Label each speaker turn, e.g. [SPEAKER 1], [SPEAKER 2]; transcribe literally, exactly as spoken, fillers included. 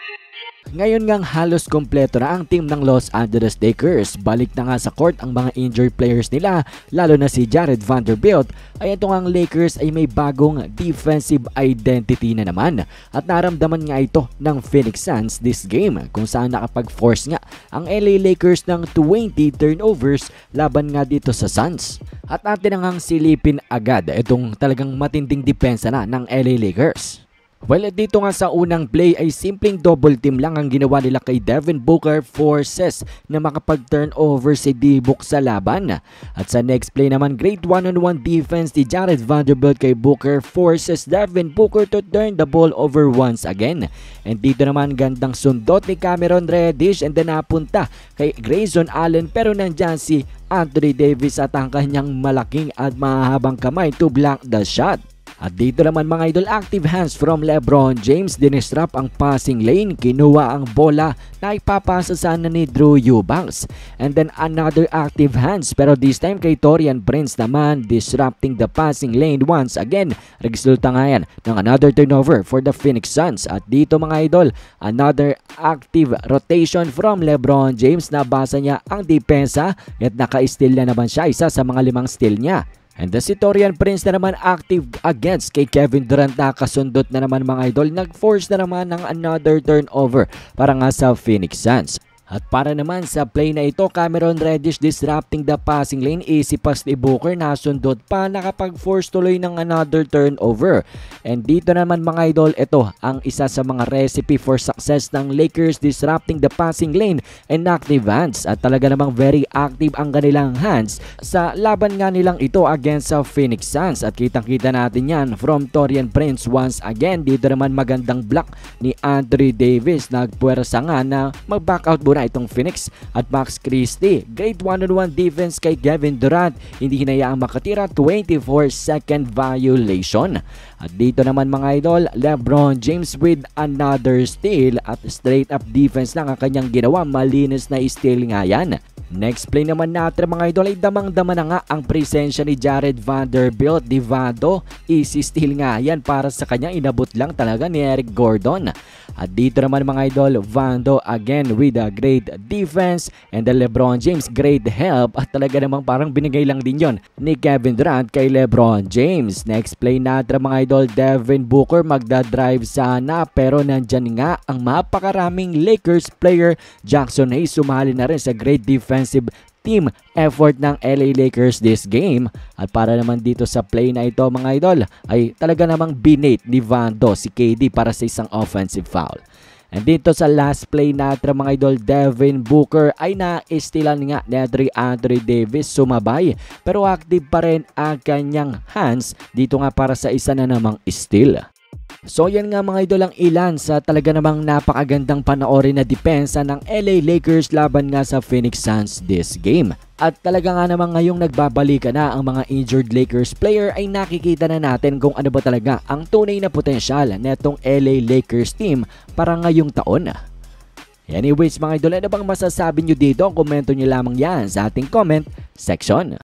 [SPEAKER 1] Ngayon ngang halos kompleto na ang team ng Los Angeles Lakers. Balik na nga sa court ang mga injured players nila, lalo na si Jared Vanderbilt. Ay ito ngang Lakers ay may bagong defensive identity na naman. At naramdaman nga ito ng Phoenix Suns this game, kung saan nakapag-force nga ang L A Lakers ng twenty turnovers laban nga dito sa Suns. At atin nang silipin agad itong talagang matinding depensa na ng L A Lakers. Well, dito nga sa unang play ay simpleng double team lang ang ginawa nila kay Devin Booker, forces na makapag-turnover si D-Book sa laban. At sa next play naman, great one-on-one defense ni Jared Vanderbilt kay Booker, forces Devin Booker to turn the ball over once again. And dito naman gandang sundot ni Cameron Reddish and then napunta kay Grayson Allen, pero nandyan si Anthony Davis at ang kanyang malaking at mahabang kamay to block the shot. At dito naman mga idol, active hands from LeBron James, dinistrap ang passing lane, kinuha ang bola na ipapasa sana ni Drew Eubanks. And then another active hands, pero this time kay Taurean Prince naman, disrupting the passing lane once again. Resulta nga yan ng another turnover for the Phoenix Suns. At dito mga idol, another active rotation from LeBron James, nabasa niya ang depensa at naka-steal na naman siya, isa sa mga limang steal niya. And the si Taurean Prince na naman active against kay Kevin Durant, nakasundot na naman mga idol, nag-force na naman ng another turnover para nga sa Phoenix Suns. At para naman sa play na ito, Cameron Reddish disrupting the passing lane, easy pass ni Booker, nasundot pa, nakapag-force tuloy ng another turnover. And dito naman mga idol, ito ang isa sa mga recipe for success ng Lakers, disrupting the passing lane and active hands. At talaga namang very active ang kanilang hands sa laban nga nilang ito against sa Phoenix Suns. At kitang-kita natin yan from Taurean Prince once again. Dito naman magandang block ni Anthony Davis, nagpuwersa nga na mag-back out muna itong Phoenix. At Max Christie, great one-on-one defense kay Kevin Durant, hindi hinayaang makatira, twenty-four second violation. At dito naman mga idol, LeBron James with another steal, at straight up defense lang ang kanyang ginawa, malinis na steal nga yan. Next play naman natin mga idol ay damang-dama na nga ang presensya ni Jared Vanderbilt. Di Vando, easy steal nga yan para sa kanya, inabot lang talaga ni Eric Gordon. At dito naman mga idol, Vando again with a great defense and the LeBron James great help, at talaga namang parang binigay lang din yon ni Kevin Durant kay LeBron James. Next play natin mga idol, Devin Booker magdadrive sana, pero nandyan nga ang mapakaraming Lakers player. Jackson Hayes sumali na rin sa great defensive team effort ng L A Lakers this game. At para naman dito sa play na ito mga idol ay talaga namang binate ni Vando si K D para sa isang offensive foul. And dito sa last play natin mga idol, Devin Booker ay na-stealan nga ni Anthony Davis, sumabay, pero active pa rin ang kanyang hands dito nga para sa isa na namang steal. So yan nga mga idol ang ilan sa talaga namang napakagandang panoorin na depensa ng L A Lakers laban nga sa Phoenix Suns this game. At talaga nga namang ngayong nagbabalikan na ang mga injured Lakers player ay nakikita na natin kung ano ba talaga ang tunay na potensyal netong L A Lakers team para ngayong taon. Anyways mga idol, ano bang masasabi nyo dito? Komento nyo lamang yan sa ating comment section.